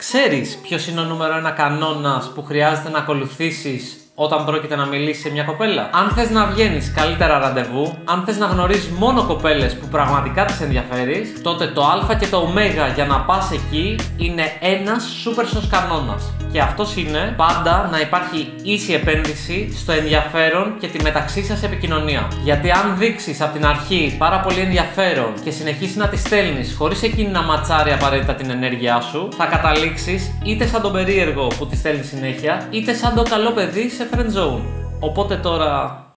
Ξέρεις ποιος είναι ο νούμερο 1 κανόνας που χρειάζεται να ακολουθήσεις όταν πρόκειται να μιλήσεις σε μια κοπέλα? Αν θες να βγαίνεις καλύτερα ραντεβού, αν θες να γνωρίσεις μόνο κοπέλες που πραγματικά τις ενδιαφέρεις, τότε το α και το ω για να πας εκεί είναι ένας σούπερ σως κανόνας. Και αυτός είναι πάντα να υπάρχει ίση επένδυση στο ενδιαφέρον και τη μεταξύ σας επικοινωνία. Γιατί αν δείξεις από την αρχή πάρα πολύ ενδιαφέρον και συνεχίσεις να τη στέλνεις χωρίς εκείνη να ματσάρει απαραίτητα την ενέργειά σου, θα καταλήξεις είτε σαν τον περίεργο που τη στέλνει συνέχεια, είτε σαν το καλό παιδί σε friend zone. Οπότε τώρα